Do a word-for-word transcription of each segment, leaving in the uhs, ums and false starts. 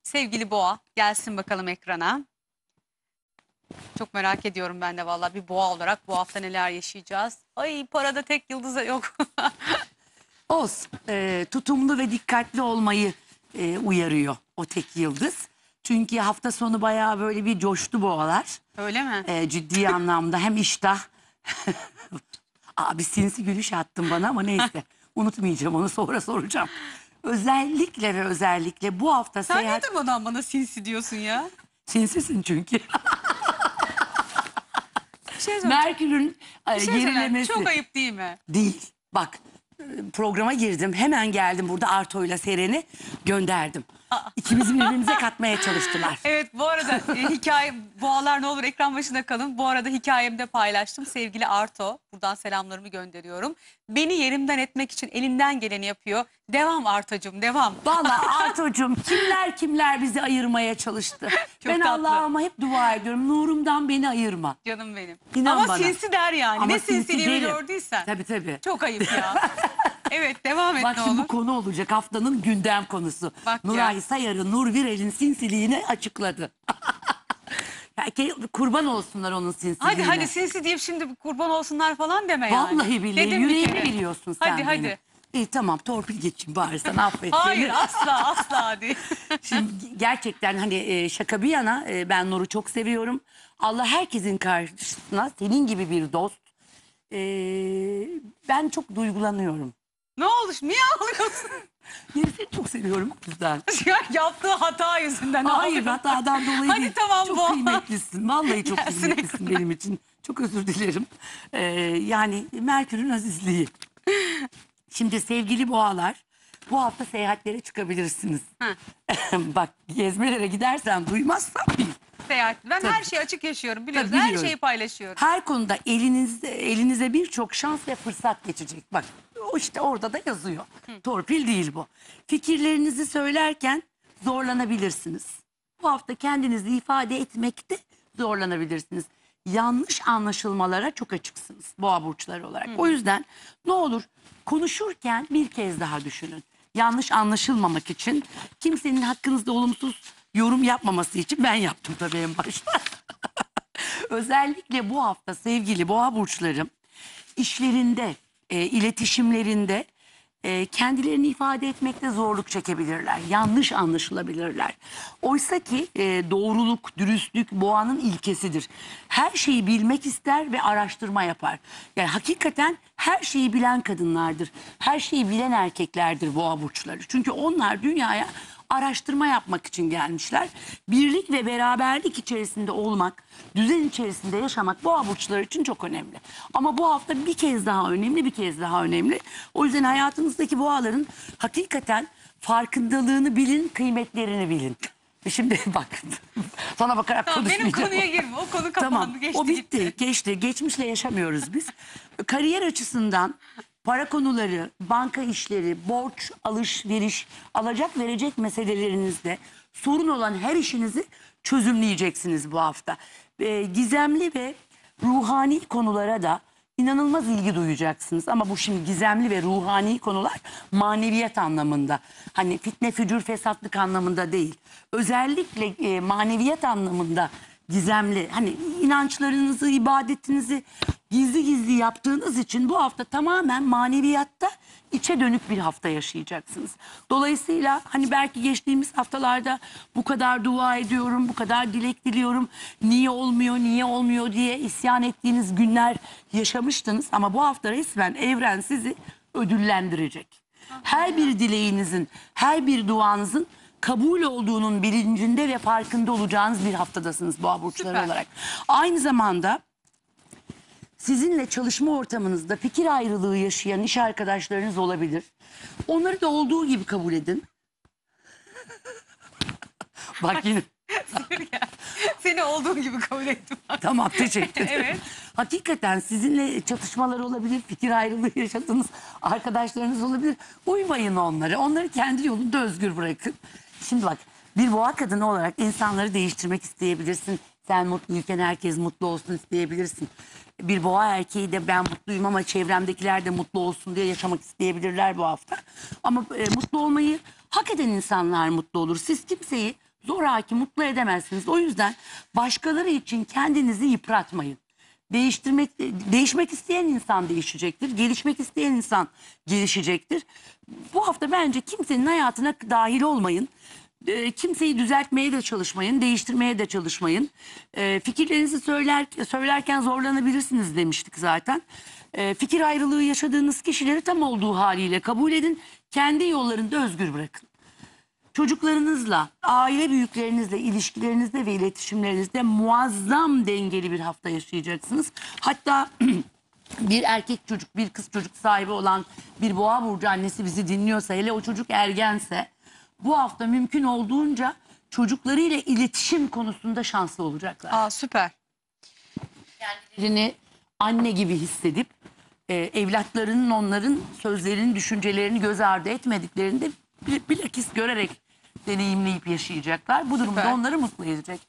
Sevgili Boğa gelsin bakalım ekrana. Çok merak ediyorum ben de vallahi bir boğa olarak bu hafta neler yaşayacağız. Ay parada tek yıldız da yok. Olsun. Ee, tutumlu ve dikkatli olmayı e, uyarıyor o tek yıldız. Çünkü hafta sonu bayağı böyle bir coştu boğalar. Öyle mi? Ee, ciddi anlamda hem iştah. Abi sinsi gülüş attın bana ama neyse. Unutmayacağım, onu sonra soracağım. Özellikle ve özellikle bu hafta Sen seyahat... ne durmadan bana sinsi diyorsun ya? Sinsisin çünkü. Bir şey söyle. Merkür'ün e, Bir şey söyle. gerilemesi. Çok ayıp değil mi? Değil. Bak e, programa girdim. Hemen geldim burada Arto'yla Seren'i gönderdim. İkimizi birbirimize katmaya çalıştılar. Evet, bu arada e, hikaye boğalar ne olur ekran başında kalın. Bu arada hikayemde paylaştım. Sevgili Arto, buradan selamlarımı gönderiyorum. Beni yerimden etmek için elinden geleni yapıyor. Devam Arto'cum, devam. Vallahi Arto'cum kimler kimler bizi ayırmaya çalıştı. Çok Ben tatlı. Allah'ıma hep dua ediyorum. Nurumdan beni ayırma. Canım benim. İnan Ama bana. sinsi der yani. Ama Ne sinsi sinsiliğimi değilim. gördüysen. Tabii tabii. Çok ayıp ya. Evet, devam et Bak ne şimdi olur. bu konu olacak haftanın gündem konusu. Bak Nuray ya. Sayarı Nur Virel'in sinsiliğini açıkladı. Ya ke- kurban olsunlar onun sinsiliğine. Hadi hadi sinsi deyip şimdi kurban olsunlar falan deme yani. Vallahi billahi Dedim bir yüreğimi kere. biliyorsun sen Hadi benim. hadi. İyi tamam torpil geçeyim bari sana affet. Hayır beni. asla asla değil. Şimdi gerçekten hani e, şaka bir yana e, ben Nur'u çok seviyorum. Allah herkesin karşısına senin gibi bir dost. E, ben çok duygulanıyorum. Ne oldu? Niye ağlıyorsun? Yani seni çok seviyorum güzel. Ya yaptığı hata yüzünden Hayır ağlıyor. hatadan dolayı Hadi değil. tamam çok bu. kıymetlisin. Vallahi çok Gelsin kıymetlisin ekrana. benim için. Çok özür dilerim. Ee, yani Merkür'ün azizliği. Şimdi sevgili boğalar bu hafta seyahatlere çıkabilirsiniz. Bak gezmelere gidersen duymazsan bil. Seyahat. Ben Tabii. her şeyi açık yaşıyorum biliyorsun. Tabii Her biliyorum. şeyi paylaşıyorum. Her konuda elinizde elinize birçok şans ve fırsat geçecek. Bak o işte orada da yazıyor. Torpil değil bu. Fikirlerinizi söylerken zorlanabilirsiniz. Bu hafta kendinizi ifade etmekte zorlanabilirsiniz. Yanlış anlaşılmalara çok açıksınız boğa burçları olarak. O yüzden ne olur konuşurken bir kez daha düşünün. Yanlış anlaşılmamak için kimsenin hakkınızda olumsuz yorum yapmaması için ben yaptım tabii en başta. Özellikle bu hafta sevgili boğa burçlarım işlerinde, e, iletişimlerinde e, kendilerini ifade etmekte zorluk çekebilirler. Yanlış anlaşılabilirler. Oysa ki e, doğruluk, dürüstlük boğanın ilkesidir. Her şeyi bilmek ister ve araştırma yapar. Yani hakikaten her şeyi bilen kadınlardır. Her şeyi bilen erkeklerdir boğa burçları. Çünkü onlar dünyaya araştırma yapmak için gelmişler. Birlik ve beraberlik içerisinde olmak, düzen içerisinde yaşamak boğa burçları için çok önemli. Ama bu hafta bir kez daha önemli, bir kez daha önemli. O yüzden hayatınızdaki boğaların hakikaten farkındalığını bilin, kıymetlerini bilin. Şimdi bak, sana bakarak Tamam, benim konuşmayacağım. konuya girme. O konu kapandı. Tamam, Geçti, o bitti, gitti. geçti. Geçmişle yaşamıyoruz biz. Kariyer açısından para konuları, banka işleri, borç, alışveriş, alacak verecek meselelerinizde sorun olan her işinizi çözümleyeceksiniz bu hafta. Ee, gizemli ve ruhani konulara da inanılmaz ilgi duyacaksınız. Ama bu şimdi gizemli ve ruhani konular maneviyat anlamında. Hani fitne, fücur, fesatlık anlamında değil. Özellikle e, maneviyat anlamında gizemli, hani inançlarınızı, ibadetinizi gizli gizli yaptığınız için bu hafta tamamen maneviyatta içe dönük bir hafta yaşayacaksınız. Dolayısıyla hani belki geçtiğimiz haftalarda bu kadar dua ediyorum, bu kadar dilek diliyorum, niye olmuyor, niye olmuyor diye isyan ettiğiniz günler yaşamıştınız. Ama bu hafta resmen evren sizi ödüllendirecek. Her bir dileğinizin, her bir duanızın kabul olduğunun bilincinde ve farkında olacağınız bir haftadasınız boğa burçları Süper. olarak. Aynı zamanda sizinle çalışma ortamınızda fikir ayrılığı yaşayan iş arkadaşlarınız olabilir. Onları da olduğu gibi kabul edin. Bak yine. Seni olduğun gibi kabul ettim. Tamam, teşekkür ederim. Evet. Hakikaten sizinle çatışmalar olabilir, fikir ayrılığı yaşadığınız arkadaşlarınız olabilir. Uymayın onları. Onları kendi yolunda özgür bırakın. Şimdi bak, bir boğa kadını olarak insanları değiştirmek isteyebilirsin. Sen mutluyken herkes mutlu olsun isteyebilirsin. Bir boğa erkeği de ben mutluyum ama çevremdekiler de mutlu olsun diye yaşamak isteyebilirler bu hafta. Ama e, mutlu olmayı hak eden insanlar mutlu olur. Siz kimseyi Zoraki mutlu edemezsiniz. O yüzden başkaları için kendinizi yıpratmayın. Değiştirmek, değişmek isteyen insan değişecektir. Gelişmek isteyen insan gelişecektir. Bu hafta bence kimsenin hayatına dahil olmayın. E, kimseyi düzeltmeye de çalışmayın, değiştirmeye de çalışmayın. E, fikirlerinizi söyler, söylerken zorlanabilirsiniz demiştik zaten. E, fikir ayrılığı yaşadığınız kişileri tam olduğu haliyle kabul edin. Kendi yollarında özgür bırakın. Çocuklarınızla, aile büyüklerinizle, ilişkilerinizde ve iletişimlerinizde muazzam dengeli bir hafta yaşayacaksınız. Hatta bir erkek çocuk, bir kız çocuk sahibi olan bir boğa burcu annesi bizi dinliyorsa, hele o çocuk ergense, bu hafta mümkün olduğunca çocuklarıyla iletişim konusunda şanslı olacaklar. Aa, süper. Kendilerini anne gibi hissedip e, evlatlarının onların sözlerini, düşüncelerini göz ardı etmediklerini de bil- bilakis görerek deneyimleyip yaşayacaklar. Bu durumda Süper. onları mutlu edecek.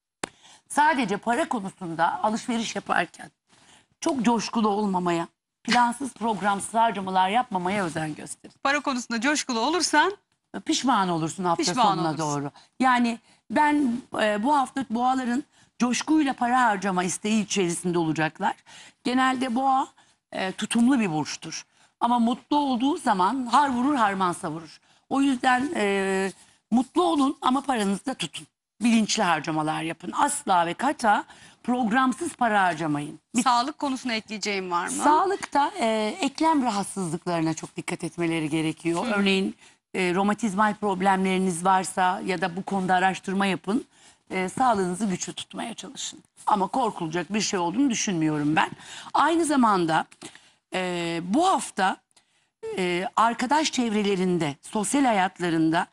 Sadece para konusunda alışveriş yaparken çok coşkulu olmamaya, plansız programsız harcamalar yapmamaya özen gösterin. Para konusunda coşkulu olursan Pişman olursun hafta Pişman sonuna olursun. doğru. Yani ben e, bu hafta boğaların coşkuyla para harcama isteği içerisinde olacaklar. Genelde boğa e, tutumlu bir burçtur. Ama mutlu olduğu zaman har vurur harman savurur. O yüzden e, mutlu olun ama paranızı da tutun. Bilinçli harcamalar yapın. Asla ve kata programsız para harcamayın. Bir sağlık konusuna ekleyeceğim var mı? Sağlıkta e, eklem rahatsızlıklarına çok dikkat etmeleri gerekiyor. Örneğin e, romatizmal problemleriniz varsa ya da bu konuda araştırma yapın. E, sağlığınızı güçlü tutmaya çalışın. Ama korkulacak bir şey olduğunu düşünmüyorum ben. Aynı zamanda e, bu hafta e, arkadaş çevrelerinde, sosyal hayatlarında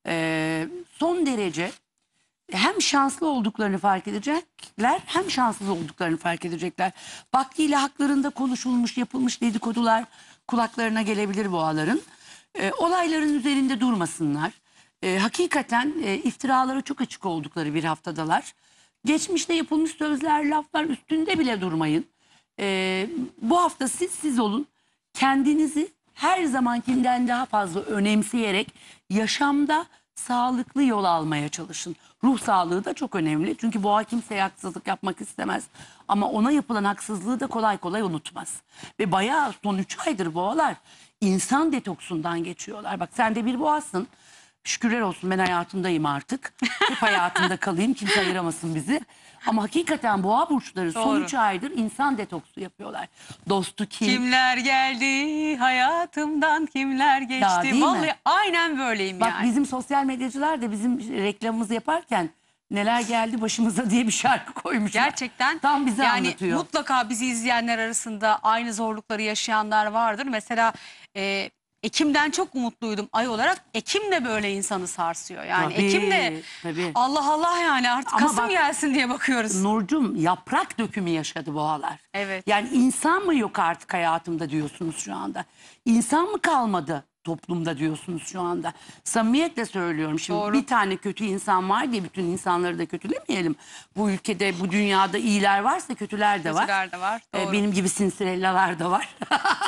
e, son derece hem şanslı olduklarını fark edecekler, hem şanssız olduklarını fark edecekler. Vaktiyle haklarında konuşulmuş, yapılmış dedikodular kulaklarına gelebilir boğaların. E, olayların üzerinde durmasınlar. E, hakikaten e, iftiralara çok açık oldukları bir haftadalar. Geçmişte yapılmış sözler, laflar üstünde bile durmayın. E, bu hafta siz siz olun. Kendinizi her zamankinden daha fazla önemseyerek yaşamda sağlıklı yol almaya çalışın. Ruh sağlığı da çok önemli. Çünkü boğa kimseye haksızlık yapmak istemez. Ama ona yapılan haksızlığı da kolay kolay unutmaz. Ve bayağı son üç aydır boğalar insan detoksundan geçiyorlar. Bak sen de bir boğasın. Şükürler olsun ben hayatındayım artık. Hep hayatında kalayım, kimse ayıramasın bizi. Ama hakikaten boğa burçları son Doğru. üç aydır insan detoksu yapıyorlar. Dostu kim? Kimler geldi hayatımdan, kimler Ya, geçti. değil mi? Vallahi aynen böyleyim Bak yani. bizim sosyal medyacılar da bizim reklamımızı yaparken neler geldi başımıza diye bir şarkı koymuşlar. Gerçekten Tam bize yani anlatıyor. mutlaka bizi izleyenler arasında aynı zorlukları yaşayanlar vardır. Mesela e, Ekim'den çok umutluydum ay olarak. Ekim de böyle insanı sarsıyor. Yani Tabii, Ekim de tabii. Allah Allah yani artık Ama Kasım bak- gelsin diye bakıyoruz. Nurcum yaprak dökümü yaşadı boğalar. Evet. Yani insan mı yok artık hayatımda diyorsunuz şu anda. İnsan mı kalmadı toplumda diyorsunuz şu anda. Samimiyetle söylüyorum. Şimdi Doğru. bir tane kötü insan var diye bütün insanları da kötülemeyelim. Bu ülkede, bu dünyada iyiler varsa kötüler de var. Kötüler de var, Ee, doğru. benim gibi sinsirellalar da var.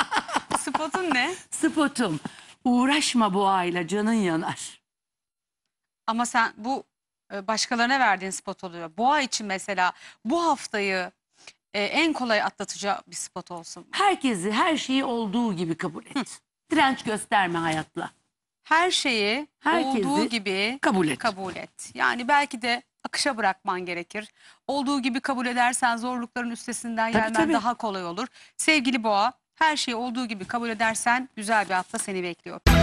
Spotun ne? Spotum. Uğraşma boğayla canın yanar. Ama sen bu e, başkalarına verdiğin spot oluyor. Boğa için mesela bu haftayı e, en kolay atlatacağı bir spot olsun. Herkesi, her şeyi olduğu gibi kabul et. Direnç gösterme hayatla. Her şeyi Herkesi olduğu gibi kabul et. kabul et. Yani belki de akışa bırakman gerekir. Olduğu gibi kabul edersen zorlukların üstesinden Tabii, gelmen tabii. daha kolay olur. Sevgili Boğa, her şeyi olduğu gibi kabul edersen güzel bir hafta seni bekliyor.